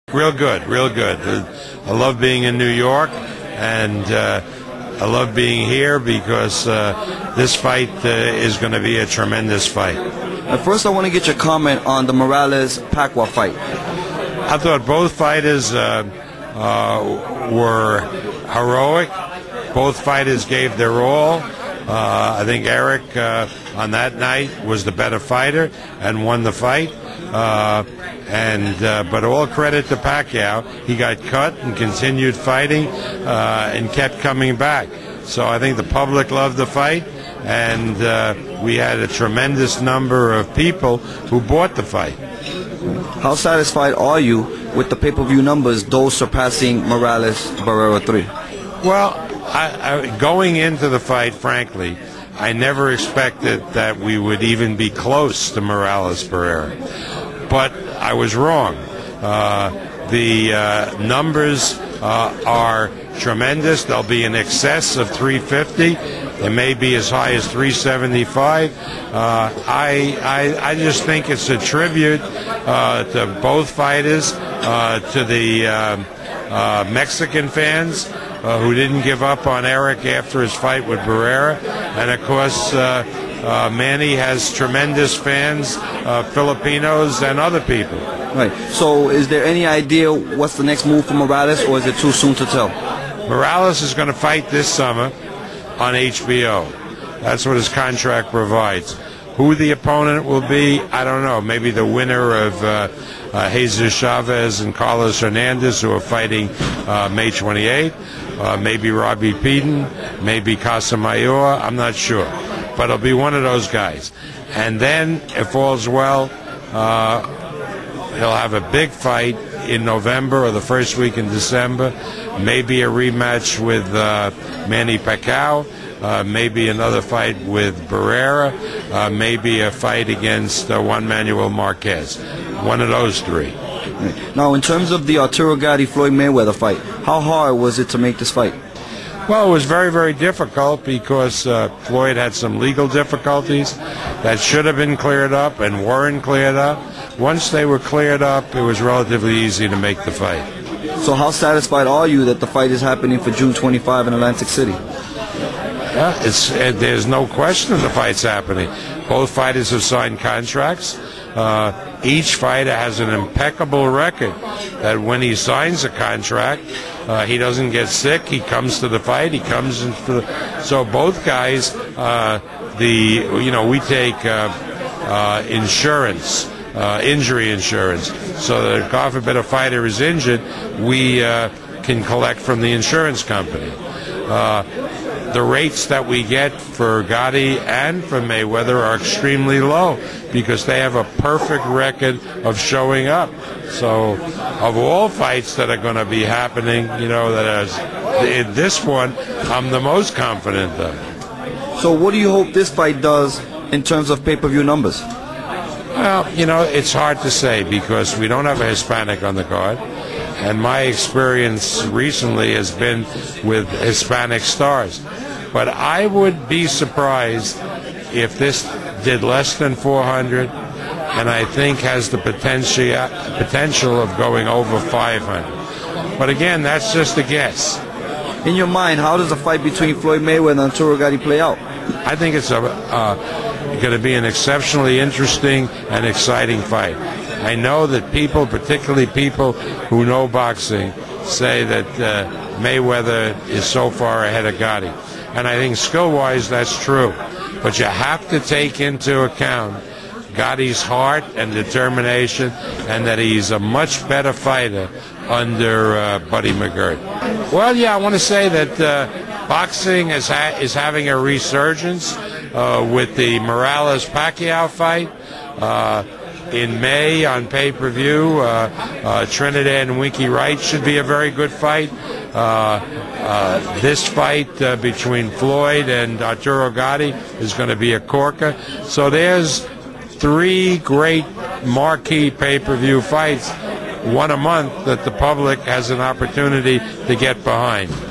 Real good, real good. I love being in New York, and I love being here because this fight is going to be a tremendous fight. First, I want to get your comment on the Morales-Pacquiao fight. I thought both fighters were heroic. Both fighters gave their all. I think Eric on that night was the better fighter and won the fight. But all credit to Pacquiao. He got cut and continued fighting and kept coming back. So I think the public loved the fight, and we had a tremendous number of people who bought the fight. How satisfied are you with the pay-per-view numbers, those surpassing Morales-Barrera 3? Well, going into the fight, frankly, I never expected that we would even be close to Morales-Barrera. But I was wrong. The numbers are tremendous. They'll be in excess of 350. They may be as high as 375. I just think it's a tribute to both fighters, to the Mexican fans who didn't give up on Eric after his fight with Barrera, and of course Manny has tremendous fans, Filipinos and other people. Right. So is there any idea what's the next move for Morales, or is it too soon to tell? Morales is going to fight this summer on HBO. That's what his contract provides. Who the opponent will be, I don't know. Maybe the winner of Jesus Chavez and Carlos Hernandez, who are fighting May 28th. Maybe Robbie Peden, maybe Casamayor. I'm not sure. But it'll be one of those guys. And then, if all's well, he'll have a big fight in November or the first week in December. Maybe a rematch with Manny Pacquiao. Maybe another fight with Barrera. Maybe a fight against Juan Manuel Marquez. One of those three. Now, in terms of the Arturo Gatti-Floyd Mayweather fight, how hard was it to make this fight? Well, it was very, very difficult because Floyd had some legal difficulties that should have been cleared up and weren't cleared up. Once they were cleared up, it was relatively easy to make the fight. So how satisfied are you that the fight is happening for June 25 in Atlantic City? Yeah, there's no question the fight's happening. Both fighters have signed contracts. Each fighter has an impeccable record that when he signs a contract, he doesn't get sick. He comes to the fight. He comes into the, so both guys, we take insurance, injury insurance, so that God forbid a fighter is injured, we can collect from the insurance company. The rates that we get for Gotti and for Mayweather are extremely low because they have a perfect record of showing up. So of all fights that are going to be happening, in this one, I'm the most confident of. So what do you hope this fight does in terms of pay-per-view numbers? Well, it's hard to say because we don't have a Hispanic on the card. And my experience recently has been with Hispanic stars. But I would be surprised if this did less than 400, and I think has the potential of going over 500. But again, that's just a guess. In your mind, how does the fight between Floyd Mayweather and Arturo Gatti play out? I think it's going to be an exceptionally interesting and exciting fight. I know that people, particularly people who know boxing, say that Mayweather is so far ahead of Gotti. And I think skill-wise that's true. But you have to take into account Gotti's heart and determination, and that he's a much better fighter under Buddy McGirt. Well, yeah, I want to say that boxing is having a resurgence with the Morales-Pacquiao fight. In May on pay-per-view, Trinidad and Winky Wright should be a very good fight. This fight between Floyd and Arturo Gatti is going to be a corker. So there's three great marquee pay-per-view fights, one a month, that the public has an opportunity to get behind.